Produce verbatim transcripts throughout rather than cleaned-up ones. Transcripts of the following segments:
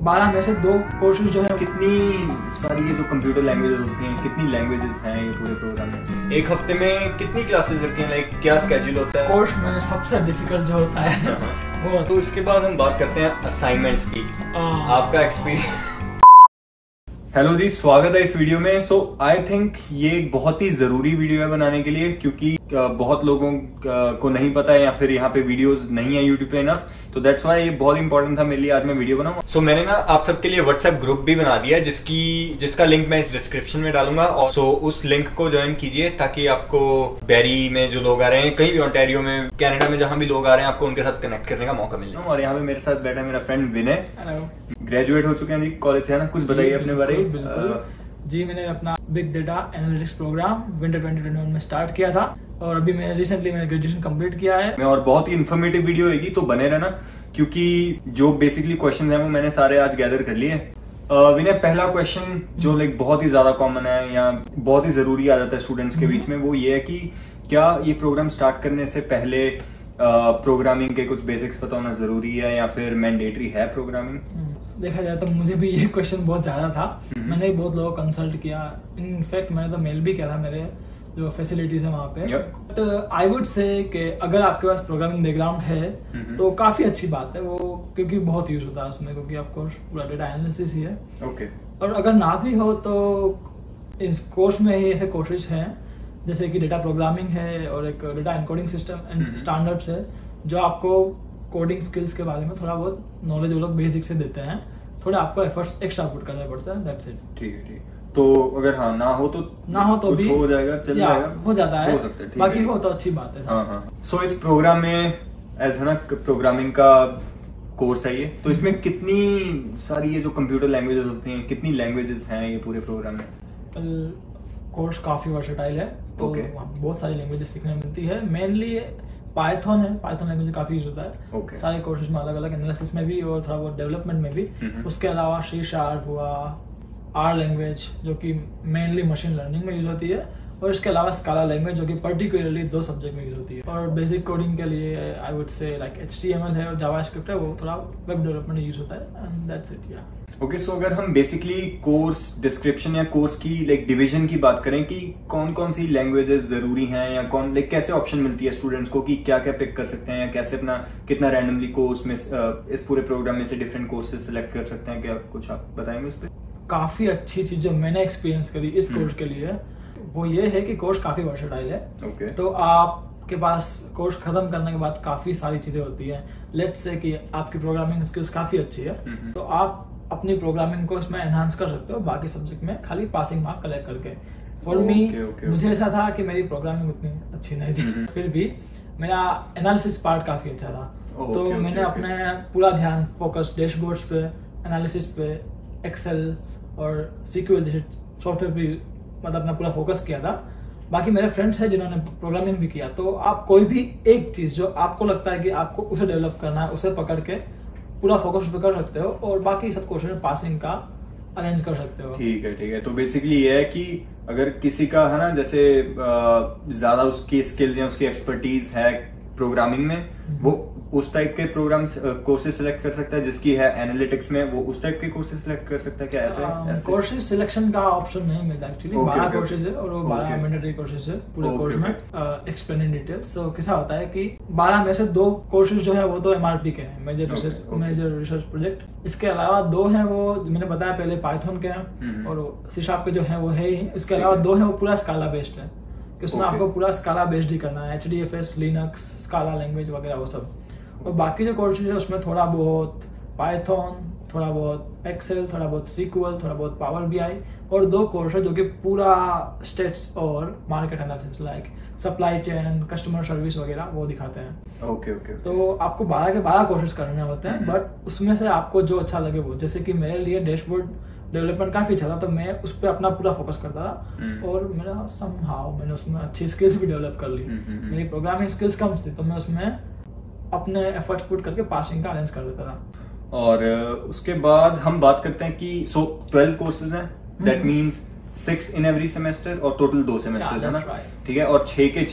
बारह में से दो कोर्सेज जो है। कितनी सारी ये जो कंप्यूटर लैंग्वेजेस होती हैं, कितनी लैंग्वेजेस हैं ये पूरे प्रोग्राम में? एक हफ्ते में कितनी क्लासेस लगती हैं? लाइक क्या स्केड्यूल होता है? कोर्स में सबसे डिफिकल्ट जो होता है वो। तो इसके बाद हम बात करते हैं असाइनमेंट्स की। आपका एक्सपीरियंस। हेलो जी, स्वागत है इस वीडियो में। सो आई थिंक ये एक बहुत ही जरूरी वीडियो है बनाने के लिए, क्योंकि बहुत लोगों को नहीं पता है या फिर यहाँ पे वीडियोस नहीं है यूट्यूब पे इनफ, तो दैट्स वाई ये बहुत इंपॉर्टेंट था मेरे लिए आज मैं वीडियो बनाऊँ। सो so, मैंने ना आप सबके लिए व्हाट्सएप ग्रुप भी बना दिया है, जिसकी जिसका लिंक मैं इस डिस्क्रिप्शन में डालूंगा। और सो so, उस लिंक को ज्वाइन कीजिए ताकि आपको बैरी में जो लोग आ रहे हैं, कहीं भी ऑन्टेरियो में, कनाडा में, जहां भी लोग आ रहे हैं, आपको उनके साथ कनेक्ट करने का मौका मिले। और यहाँ पे मेरे साथ बैठा है मेरा फ्रेंड विनय। ग्रेजुएट हो चुके हैं जी कॉलेज से, है ना? कुछ बताइए अपने बारे में। जी, मैंने अपना big data analytics program winter twenty twenty one में स्टार्ट किया था और अभी मैंने रिसेंटली मैंने ग्रेजुएशन कंप्लीट किया है। और बहुत ही इन्फॉर्मेटिव वीडियो होगी, तो बने रहना, क्योंकि जो बेसिकली क्वेश्चन है वो मैंने सारे आज गैदर कर लिए। विनय, पहला क्वेश्चन जो लाइक बहुत ही ज्यादा कॉमन है या बहुत ही जरूरी आ जाता है स्टूडेंट्स के बीच में, वो ये है कि क्या ये प्रोग्राम स्टार्ट करने से पहले प्रोग्रामिंग uh, के कुछ बेसिक्स पता होना जरूरी है या फिर मैंडेटरी है प्रोग्रामिंग? देखा जाए तो मुझे भी ये क्वेश्चन बहुत ज्यादा था। मैंने भी बहुत लोगों को कंसल्ट किया, इनफैक्ट मैंने तो मेल भी किया था मेरे जो फैसिलिटीज है वहाँ पे। बट आई वुड से कि अगर आपके पास प्रोग्रामिंग बैकग्राउंड है तो काफी अच्छी बात है वो, क्योंकि बहुत यूज होता है उसमें, क्योंकि ऑफ कोर्स पूरा डेटा एनालिसिस ही है। okay. और अगर ना भी हो तो इस कोर्स में ही ऐसे कोर्सेज हैं जैसे कि डेटा प्रोग्रामिंग है और एक data encoding system and standards है, जो आपको कोडिंग स्किल्स के बारे में थोड़ा बहुत नॉलेज वो लोग बेसिक से देते हैं। थोड़ा आपको एफर्ट्स एक्स्ट्रा पुट करना पड़ता है, दैट्स इट। ठीक है, ठीक। तो अगर हाँ ना हो तो ना हो तो कुछ भी हो जाएगा, चल जाएगा, हो जाता है, हो सकता है, बाकी हो तो अच्छी बात है। हाँ हाँ। सो इस प्रोग्राम में एज है ना प्रोग्रामिंग का कोर्स है ये, तो इसमें कितनी सारी ये जो कंप्यूटर लैंग्वेजेस होती हैं, कितनी लैंग्वेजेस हैं ये पूरे प्रोग्राम में? कोर्स काफी वर्सेटाइल है, तो okay. बहुत सारी लैंग्वेजेस सीखने मिलती है। मेनली पाइथन है, पाइथन लैंग्वेज काफी यूज होता है okay. सारे कोर्सेज में, अलग अलग एनालिसिस में भी और थोड़ा बहुत डेवलपमेंट में भी। mm-hmm. उसके अलावा सी शार्प हुआ, आर लैंग्वेज जो कि मेनली मशीन लर्निंग में यूज होती है, और इसके अलावा स्काला लैंग्वेज जो कि पर्टिकुलरली दो सब्जेक्ट में यूज होती है। और बेसिक कोडिंग के लिए I would say like H T M L है और जावास्क्रिप्ट है, वो थोड़ा वेब डेवलपमेंट यूज होता है, एंड दैट्स इट। या ओके, सो अगर हम बेसिकली कोर्स डिस्क्रिप्शन या कोर्स की लाइक डिवीजन की बात करें कि कौन कौन सी लैंग्वेजेस जरूरी हैं, या कौन लाइक कैसे ऑप्शन मिलती है स्टूडेंट्स को कि क्या क्या पिक कर सकते हैं, या कैसे अपना कितना रैंडमली कोर्स में इस पूरे प्रोग्राम में से डिफरेंट कोर्सेज सेलेक्ट कर सकते हैं, क्या कुछ आप बताएंगे उस पर? काफी अच्छी चीज जो मैंने एक्सपीरियंस करी इस कोर्स के लिए वो ये है कि कोर्स काफी वर्सेटाइल है। okay. तो आपके पास कोर्स खत्म करने के बाद काफी सारी चीजें होती हैं। लेट्स से कि आपकी प्रोग्रामिंग स्किल्स काफी अच्छी है, तो आप अपनी प्रोग्रामिंग को इसमें एनहांस कर सकते हो बाकी सब्जेक्ट में, खाली पासिंग मार्क कलेक्ट करके। फॉर मी okay, okay, मुझे okay. ऐसा था कि मेरी प्रोग्रामिंग उतनी अच्छी नहीं थी, फिर भी मेरा एनालिसिस पार्ट काफी अच्छा था। okay, तो okay, मैंने okay. अपने पूरा ध्यान फोकस डैशबोर्ड्स पे, एनालिसिस पे, एक्सेल और सीक्वल जैसे सॉफ्टवेयर पे मतलब अपना पूरा फोकस किया था। बाकी मेरे फ्रेंड्स हैं जिन्होंने प्रोग्रामिंग भी किया, तो आप कोई भी एक चीज जो आपको लगता है कि आपको उसे डेवलप करना है, उसे पकड़ के पूरा फोकस पे कर सकते हो, और बाकी सब क्वेश्चन में पासिंग का अरेंज कर सकते हो। ठीक है, ठीक है। तो बेसिकली ये है कि अगर किसी का है ना, जैसे ज्यादा उसकी स्किल्स या उसकी एक्सपर्टीज है प्रोग्रामिंग में, वो उस टाइप के प्रोग्राम कोर्सेज सिलेक्ट कर सकता है। जिसकी है एनालिटिक्स में, वो उस टाइप के कोर्सेज सिलेक्ट कर सकता है। क्या ऐसे कोर्सेज सिलेक्शन का ऑप्शन नहीं मिलता एक्चुअली। बारह कोर्सेज है और वो बारह मैंडेटरी कोर्सेज है पूरे कोर्स में। Explain in details. सो कैसा होता है कि बारह में से दो कोर्सेज जो है वो तो एमआरपी के हैं, major research major research project. इसके अलावा दो हैं वो मैंने बताया पहले पाइथन के हैं, और सी शार्प के जो है वो है ही। इसके अलावा दो है वो पूरा स्काला बेस्ड है, कि उसमें आपको पूरा स्काला बेस्ड ही करना है, H D F S, Linux, Scala language वगैरह वो सब। और बाकी जो कोर्सेज है उसमें थोड़ा बहुत पाइथन, थोड़ा बहुत एक्सेल, थोड़ा बहुत सीक्वल, थोड़ा बहुत पावर बीआई, और दो कोर्स है जो कि पूरा स्टेट्स और market analysis like supply chain, customer service वगैरह वो दिखाते हैं। Okay okay. तो आपको बारह के बारह कोर्सेज करने होते हैं, बट उसमें से आपको जो अच्छा लगे वो। जैसे कि मेरे लिए डैशबोर्ड डेवलपमेंट काफी अच्छा था, तो मैं उस पर अपना पूरा फोकस करता था, और मेरा समहाउ मैंने उसमें अच्छी स्किल्स भी डेवलप कर ली। मेरी प्रोग्रामिंग स्किल्स कम थी, तो मैं उसमें अपने एफर्ट्स पुट करके पासिंग का अरेंज कर देता था। और उसके बाद हम बात करते हैं कि सो ट्वेल्व कोर्सेज हैं, that means six in every semester और टोटल दो सेमेस्टर्स yeah, है ना right. ठीक है, और छह के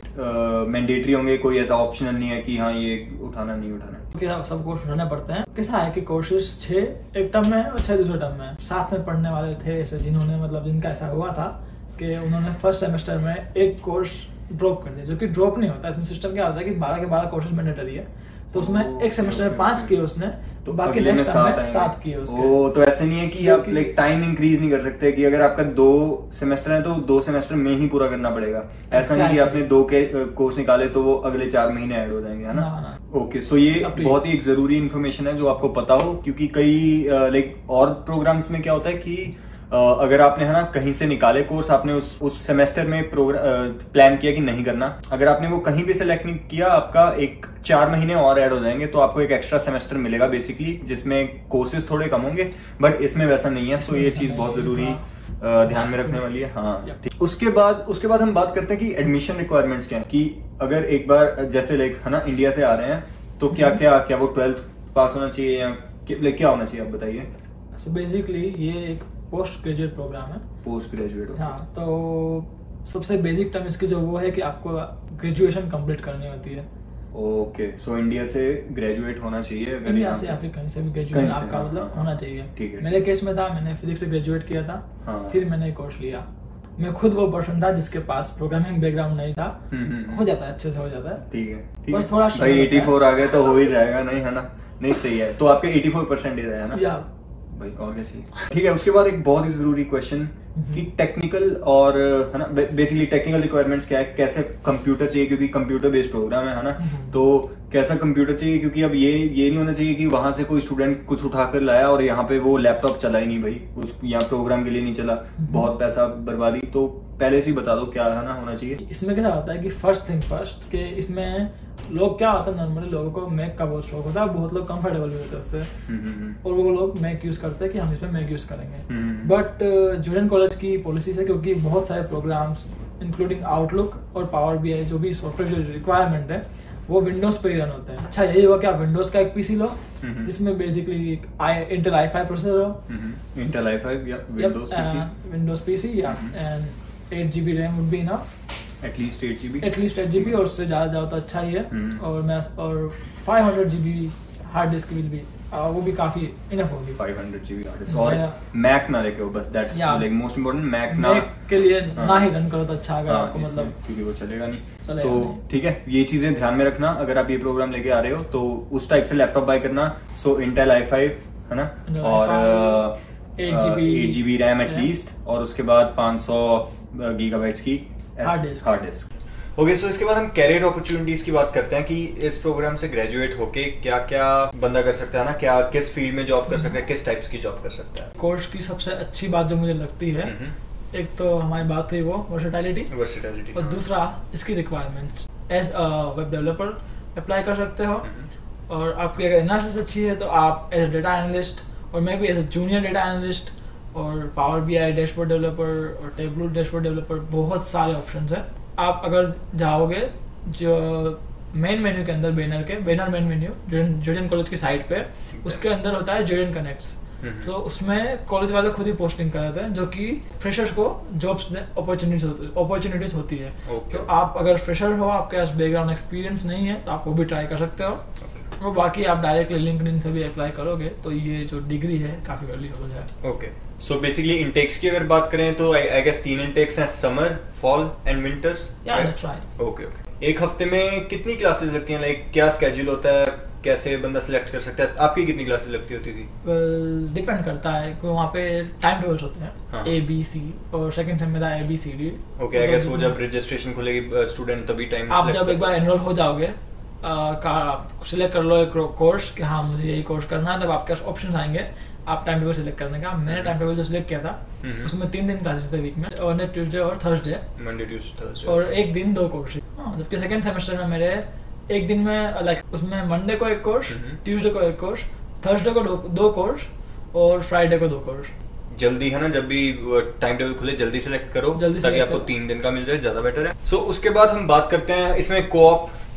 छह मैंडेटरी होंगे, कोई ऐसा ऑप्शनल नहीं है कि हाँ ये उठाना नहीं उठाना। क्योंकि सब कोर्स उठाने पड़ते हैं। कैसा है कि कोर्सेज छह एक टर्म में और छह दूसरे टर्म में। साथ में पढ़ने वाले थे ऐसे जिन्होंने मतलब जिनका ऐसा हुआ था कि उन्होंने फर्स्ट सेमेस्टर में एक कोर्स ड्रॉप कर दिया, जो कि ड्रॉप नहीं होता। इसमें सिस्टम क्या होता है कि बारह के बारह कोर्सेज मैंडेटरी है, तो उसमें एक सेमेस्टर में पांच किए उसने, तो बाकी नेक्स्ट टर्म में सात किए उसके। ओ, तो ऐसे नहीं है कि आप लाइक टाइम इंक्रीज नहीं कर सकते कि अगर आपका दो सेमेस्टर है तो दो सेमेस्टर में ही पूरा करना पड़ेगा। ऐसा नहीं कि आपने दो के कोर्स निकाले तो वो अगले चार महीने ऐड हो जाएंगे, है ना। ओके, सो ये बहुत ही एक जरूरी इन्फॉर्मेशन है जो आपको पता हो, क्योंकि कई लाइक और प्रोग्राम्स में क्या होता है कि अगर आपने है ना कहीं से निकाले कोर्स, आपने उस उस सेमेस्टर में प्लान किया कि नहीं करना, अगर आपने वो कहीं भी सिलेक्ट नहीं किया, आपका एक चार महीने और ऐड हो जाएंगे, तो आपको एक एक्स्ट्रा सेमेस्टर मिलेगा बेसिकली, जिसमें कोर्सेज थोड़े कम होंगे, बट इसमें वैसा नहीं है। तो ये चीज बहुत जरूरी ध्यान में रखने वाली है। हाँ, उसके बाद उसके बाद हम बात करते हैं कि एडमिशन रिक्वायरमेंट्स क्या है, कि अगर एक बार जैसे लाइक है ना इंडिया से आ रहे हैं तो क्या क्या क्या वो ट्वेल्थ पास होना चाहिए या लाइक क्या होना चाहिए, आप बताइए। सो बेसिकली ये एक पोस्ट ग्रेजुएट प्रोग्राम है। पोस्ट ग्रेजुएट, हाँ, तो सबसे बेसिक टर्म इसकी जो वो है कि आपको ग्रेजुएशन कंप्लीट करनी होती है। ओके, सो इंडिया से ग्रेजुएट होना चाहिए, इंडिया से या फिर कहीं से भी ग्रेजुएशन आपका मतलब हाँ, होना चाहिए। ठीक है। मेरे केस में था, मैंने फिजिक्स से ग्रेजुएट किया था। हाँ। फिर मैंने कोर्स लिया। मैं खुद वो पर्सन था जिसके पास प्रोग्रामिंग बैकग्राउंड नहीं था। हो जाता है, अच्छे से हो जाता है। ठीक है, बस थोड़ा भाई चौरासी आ गए तो हो ही जाएगा, नहीं है ना। नहीं, सही है। तो आपके चौरासी परसेंटेज है ना भाई, और कैसी। ठीक है, उसके बाद एक बहुत ही जरूरी क्वेश्चन कि टेक्निकल और है ना बेसिकली टेक्निकल रिक्वायरमेंट्स क्या है, कैसे कंप्यूटर चाहिए, क्योंकि कंप्यूटर बेस्ड प्रोग्राम है है ना, तो कैसा कंप्यूटर चाहिए, क्योंकि अब ये ये नहीं होना चाहिए कि वहां से कोई स्टूडेंट कुछ उठाकर लाया और यहाँ पे वो लैपटॉप चला ही नहीं भाई, उस यहाँ प्रोग्राम के लिए नहीं चला, बहुत पैसा बर्बादी। तो पहले से ही बता दो क्या है ना होना चाहिए। इसमें क्या होता है कि फर्स्ट थिंग फर्स्ट के इसमें लोग क्या होता है, नॉर्मली लोगों को मैक का बहुत शौक होता है, बहुत लोग कंफर्टेबल भी होते हैं उससे, और वो लोग मैक यूज करते हैं कि हम इसमें मैक यूज करेंगे। बट जूडन कॉलेज की पॉलिसी है, क्योंकि बहुत सारे प्रोग्राम्स इंक्लूडिंग आउटलुक और पावर बी आई जो भी सॉफ्टवेयर जो रिक्वायरमेंट है वो विंडोज पे ही रन होते हैं। अच्छा, यही हुआ कि आप विंडोज का एक पीसी लो जिसमें basically Intel I five processor हो, इंटेल आई फाइव या विंडोज पीसी, विंडोज पीसी या and eight GB RAM would be enough, at least eight GB at least eight GB और उससे ज्यादा जाओ तो अच्छा ही है। और मैं और five hundred GB hard disk will भी वो भी काफी इनफ होगी। Five hundred GB hard disk, और मैक ना लेके हो बस, that's like most important. Mac ना मैक के लिए ना ही रन करो तो अच्छा, अगर आपको मतलब क्योंकि वो चलेगा नहीं, तो ठीक है, ये चीजें ध्यान में रखना अगर आप ये प्रोग्राम लेके आ रहे हो तो उस टाइप से लैपटॉप बाय करना। सो इंटेल आई फाइव है ना, और एट जीबी रैम एटलीस्ट, और उसके बाद पाँच सौ गीगाबाइट्स की hard disk hard disk okay, so इसके बाद हम कैरियर अपॉर्चुनिटीज की बात करते हैं कि इस प्रोग्राम से ग्रेजुएट होके क्या क्या बंदा कर सकता है ना, क्या किस फील्ड में जॉब कर सकता है, किस टाइप्स की जॉब कर सकता है। कोर्स की सबसे अच्छी बात जो मुझे लगती है, एक तो हमारी बात हुई वो वर्सेटैलिटी वर्सेटैलिटी और दूसरा इसकी requirements. As a web developer apply कर सकते हो, और आपकी अगर एनालिसिस अच्छी है तो आप एज अ डेटा एनालिस्ट और may be as a junior data analyst और Power B I dashboard developer और टेबलू डैशबोर्ड डेवलपर, बहुत सारे ऑप्शंस हैं। आप अगर जाओगे जो मेन मेन्यू के अंदर, बैनर के बैनर मेन मेन्यू जूडन कॉलेज की साइट पे, उसके अंदर होता है जूडन कनेक्ट्स। तो उसमें कॉलेज वाले खुद ही पोस्टिंग कराते हैं जो कि फ्रेशर्स को जॉब्स अपॉर्चुनिटीज अपॉर्चुनिटीज होती है। okay. तो आप अगर फ्रेशर हो, आपके पास बैकग्राउंड एक्सपीरियंस नहीं है, तो आप वो भी ट्राई कर सकते हो। okay. और बाकी आप डायरेक्टली लिंक्डइन से भी अप्लाई करोगे तो ये जो डिग्री है काफी वैल्यूएबल है। ओके, सो बेसिकली इनटेक्स की अगर बात करें तो आई गेस तीन इनटेक्स हैं, समर, फॉल एंड विंटर्स। या दैट्स राइट। ओके ओके, एक हफ्ते में कितनी क्लासेस लगती हैं, लाइक क्या स्केड्यूल होता है, कैसे बंदा सिलेक्ट कर सकता है? आपकी कितनी क्लासेस लगती होती थी? डिपेंड well, करता है कि वहाँ पे टाइम टेबल्स होते हैं, ए बी सी, और सेकंड सेम में था A B C D. Okay, I guess वो जब रजिस्ट्रेशन खुलेगी स्टूडेंट तभी टाइम आप जब एक बार एनरोल हो जाओगे, सिलेक्ट कर लो एक कोर्स कि हाँ मुझे यही कोर्स करना है, तब आपके पास ऑप्शन आएंगे आप टाइम टेबल सिलेक्ट करने का। मैंने टाइम टेबल जो सिलेक्ट किया था उसमें तीन दिन क्लासेस थे वीक में, मंडे ट्यूसडे और थर्सडे, मंडे ट्यूसडे थर्सडे, और एक दिन दो कोर्स। जबकि सेकंड सेमेस्टर में मेरे एक दिन में लाइक उसमें मंडे को एक कोर्स, ट्यूसडे को एक कोर्स, थर्सडे को दो कोर्स और फ्राइडे को दो कोर्स। जल्दी है ना, जब भी टाइम टेबल खुले जल्दी सिलेक्ट करो, जल्दी ताकि आपको तीन दिन का मिल जाए, ज्यादा बेटर है। सो so, उसके बाद हम बात करते हैं इसमें कोऑप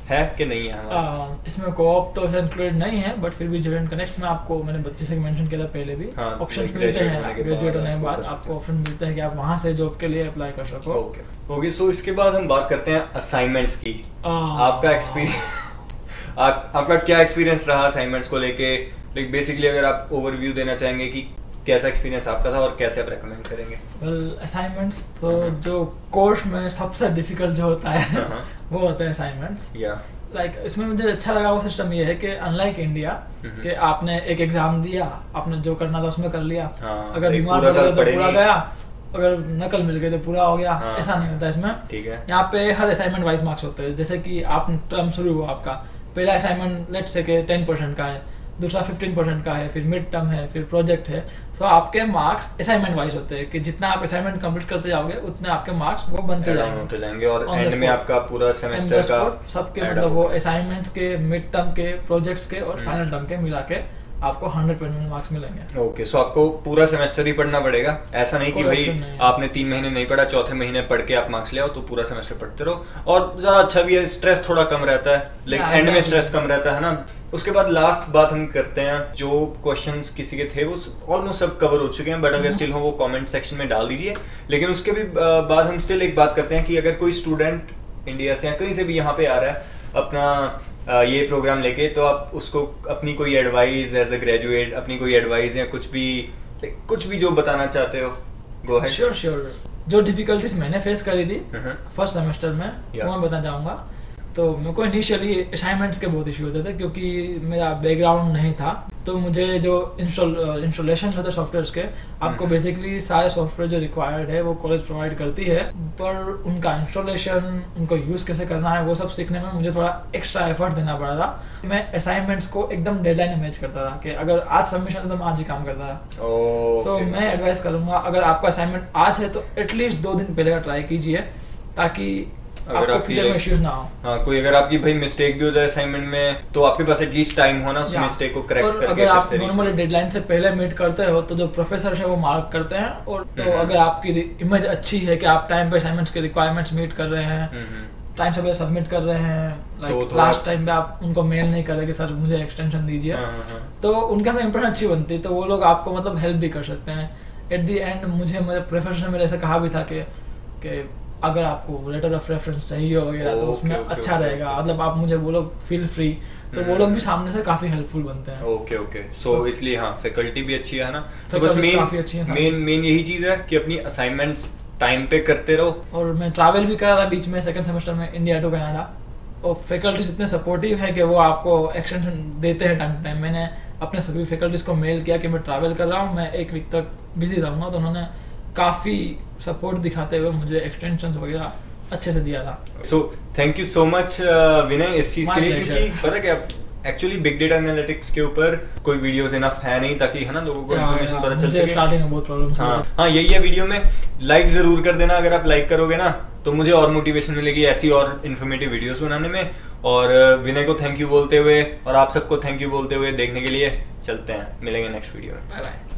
है कि नहीं है हमारा? इसमें कोऑप तो इंक्लूडेड नहीं है, बट फिर भी स्टूडेंट कनेक्ट्स में आपको मैंने बच्चे से मेंशन किया था पहले भी, ऑप्शंस मिलते हैं ग्रेजुएट होने के बाद आपको ऑप्शन मिलते हैं कि आप वहां से जॉब के लिए अप्लाई कर सको। ओके ओके सो इसके बाद हम बात करते हैं असाइनमेंट्स की। आपका एक्सपीरियंस आपका क्या एक्सपीरियंस रहा असाइनमेंट्स को लेके? लाइक बेसिकली अगर आप ओवरव्यू देना चाहेंगे कि कैसा एक्सपीरियंस आपका था और कैसे आप रेकमेंड करेंगे? वेल असाइनमेंट्स तो जो कोर्स में सबसे डिफिकल्ट जो होता है वो होते हैं असाइनमेंट्स। या लाइक like, इसमें मुझे अच्छा लगा वो सिस्टम ये है कि अनलाइक इंडिया कि आपने एक एग्जाम दिया, आपने जो करना था उसमें कर लिया, हाँ, अगर बीमार हो गए तो पूरा गया, अगर नकल मिल गई तो पूरा हो गया। हाँ, ऐसा नहीं होता इसमें। ठीक है, यहाँ पे हर असाइनमेंट वाइज मार्क्स होते हैं। जैसे कि आप टर्म शुरू हुआ आपका, पहला असाइनमेंट लेट्स से के टेन परसेंट का है, दूसरा फिफ्टीन परसेंट का है, फिर मिड टर्म है, फिर प्रोजेक्ट है। तो आपके मार्क्स असाइनमेंट वाइज होते हैं कि जितना आप असाइनमेंट कंप्लीट करते जाओगे उतने आपके मार्क्स वो बनते जाएंगे जाएंगे और एंड में आपका पूरा सेमेस्टर का सबके मतलब वो असाइनमेंट्स के, मिड टर्म के, प्रोजेक्ट्स के और फाइनल टर्म के मिला के आपको हंड्रेड परसेंट मार्क्स मिलेंगे। ओके सो आपको पूरा सेमेस्टर ही पढ़ना पड़ेगा, ऐसा नहीं कि भाई आपने तीन महीने नहीं पढ़ा, चौथे महीने पढ़ के आप मार्क्स ले आओ, तो पूरा सेमेस्टर पढ़ते रहो। और ज्यादा अच्छा भी है, स्ट्रेस थोड़ा कम रहता है, लेकिन एंड में स्ट्रेस कम रहता है ना। उसके बाद लास्ट बात हम करते हैं, जो क्वेश्चंस किसी के थे वो ऑलमोस्ट सब कवर हो चुके हैं, बट अगर स्टिल हो वो कमेंट सेक्शन में डाल दीजिए। लेकिन उसके भी बाद हम स्टिल एक बात करते हैं कि अगर कोई स्टूडेंट इंडिया से या कहीं से भी यहाँ पे आ रहा है अपना ये प्रोग्राम लेके, तो आप उसको अपनी कोई एडवाइस एज अ ग्रेजुएट, अपनी कोई एडवाइस या कुछ भी कुछ भी जो बताना चाहते हो, गो अहेड। श्योर श्योर जो डिफिकल्टीज मैंने फेस करी थी फर्स्ट सेमेस्टर में वो मैं बताना चाहूँगा। तो मेरे को इनिशियली असाइनमेंट्स के बहुत इशू होते थे क्योंकि मेरा बैकग्राउंड नहीं था। तो मुझे जो इंस्टॉल इंस्टॉलेशन होते सॉफ्टवेयर्स के, आपको बेसिकली सारे सॉफ्टवेयर जो रिक्वायर्ड है वो कॉलेज प्रोवाइड करती है, पर उनका इंस्टॉलेशन, उनको यूज़ कैसे करना है वो सब सीखने में मुझे थोड़ा एक्स्ट्रा एफर्ट देना पड़ा था। मैं असाइनमेंट्स को एकदम डेडलाइन में मैच करता था कि अगर आज सबमिशन है तो मैं आज ही काम करता था। सो मैं एडवाइस करूँगा अगर आपका असाइनमेंट आज है तो एटलीस्ट दो दिन पहले का ट्राई कीजिए ताकि अगर आपको फ्यूचर में इश्यूज ना हो। हाँ, कोई अगर आपकी भाई मिस्टेक भी हो जाए असाइनमेंट में तो आपके पास एटलीस्ट टाइम हो ना उस मिस्टेक को करेक्ट करके। अगर आप नॉर्मली डेडलाइन से पहले मीट करते हो तो जो प्रोफेसर है वो मार्क करते हैं, और तो अगर आपकी इमेज अच्छी है कि आप टाइम पे असाइनमेंट्स के रिक्वायरमेंट्स मीट कर रहे हैं, टाइम से पहले सबमिट कर रहे हैं, लाइक लास्ट टाइम पे आप उनको मेल नहीं कर रहे कि सर मुझे एक्सटेंशन दीजिए, तो उनका में इंप्रेशन अच्छी बनती है, तो वो लोग आपको मतलब हेल्प भी कर सकते हैं। एट दी एंड मुझे मेरे प्रोफेसर ने मेरे ऐसा कहा भी था कि कि अगर आपको लेटर ऑफ रेफरेंस चाहिए वगैरह तो उसमें अच्छा रहेगा, मतलब आप मुझे बोलो फील फ्री, तो वो लोग भी सामने से काफी हेल्पफुल बनते हैं। ओके ओके सो इसलिए हाँ फैकल्टी भी अच्छी है ना, तो बस मेन मेन मेन यही चीज है कि अपनी असाइनमेंट्स टाइम पे करते रहो। और मैं ट्रैवल भी करा था बीच में सेकंड सेमेस्टर में इंडिया टू कनाडा, और फैकल्टीज इतने सपोर्टिव है कि वो आपको एक्सटेंशन देते हैं टाइम टू टाइम। मैंने अपने सभी फैकल्टीज को मेल किया कि मैं ट्रैवल कर रहा हूँ, मैं एक वीक तक बिजी रहूँगा, तो उन्होंने काफी सपोर्ट दिखाते हुए मुझे एक्सटेंशंस वगैरह अच्छे से दिया था। So thank you so much Vinay इस चीज के लिए, क्योंकि पता क्या एक्चुअली बिग डेटा एनालिटिक्स के ऊपर कोई वीडियोस इनफ है नहीं ताकि है ना लोगों को इन्फॉर्मेशन पता चल सके। स्टार्टिंग में बहुत प्रॉब्लम्स हाँ हाँ यही है वीडियो में। लाइक जरूर कर देना, अगर आप लाइक करोगे ना तो मुझे और मोटिवेशन मिलेगी ऐसी और इन्फॉर्मेटिव वीडियोस बनाने में। और विनय को थैंक यू बोलते हुए और आप सबको थैंक यू बोलते हुए देखने के लिए चलते हैं, मिलेंगे नेक्स्ट वीडियो में। Bye bye.